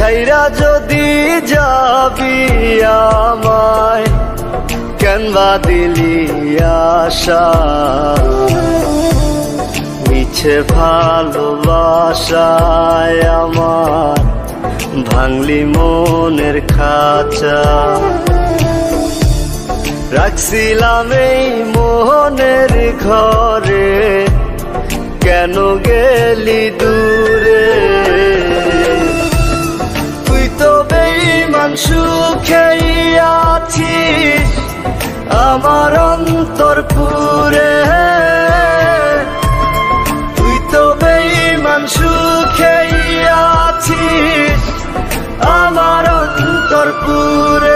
ছাইরা যদি যাবি আমায় কেনবা দিলি আশা মিছে ভালোবাসায় আমার ভাঙলি মনের খাঁচা রাখছিলাম এই মোহনের ঘরে কেন গেলি দূরে তুই তো বেঈমান সুখেই আছিস আমার অন্তর পুরে তুই তো বেঈমান সুখেই আছিস আমার অন্তর পুরে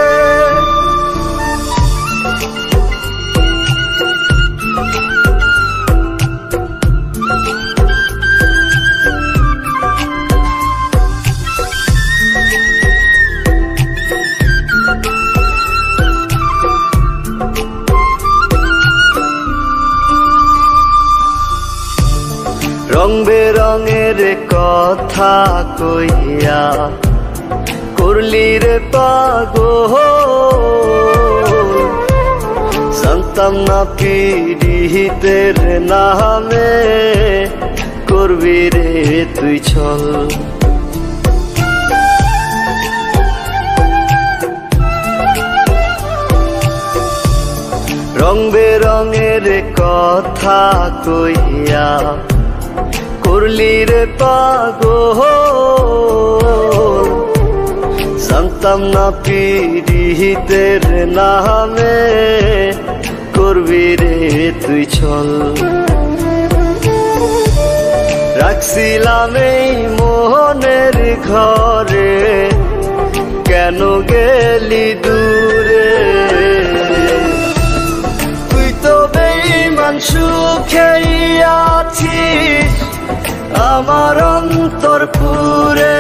রং বেরঙের কথা কইয়া করলি রে পাগল জানতাম না পীড়িতের নামে করবি রে তুই ছল রং বেরঙের কথা কইয়া করলি রে পাগল জানতাম না পীড়িতের নামে করবি রে তুই ছল রাখছিলাম এই মোহনের ঘরে কেন গেলি দূরে তুই তো বেঈমান সুখেই আছিস আমার অন্তর পুরে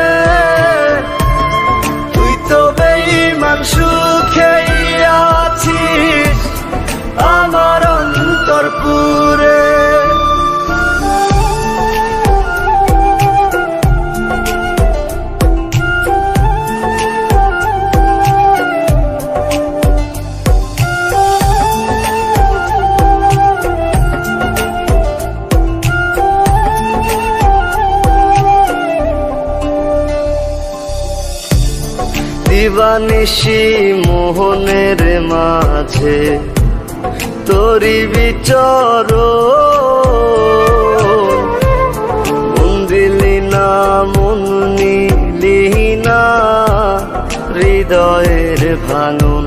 তুই তো বেঈমান সুখেই আছিস আমার অন্তর পুরে দিবানিশি মোহনের মাঝে তোরি বিচর মন দিলি না মন নিলি না হৃদয়ের ভাঙন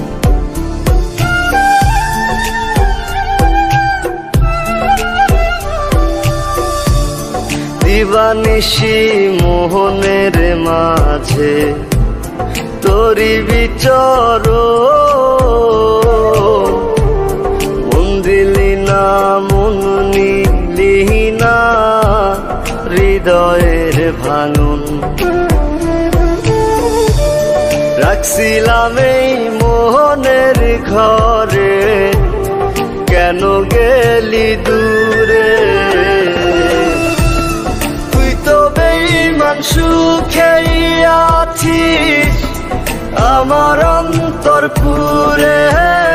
দিবানিশি মোহনের মাঝে তোরি বিচর মন দিলি না মন নিলি না হৃদয়ের ভাঙন রাখছিলাম এই মোহনের ঘরে কেন গেলি দূরে তুই তো বেঈমান সুখেই আছিস আমার অন্তর পুরে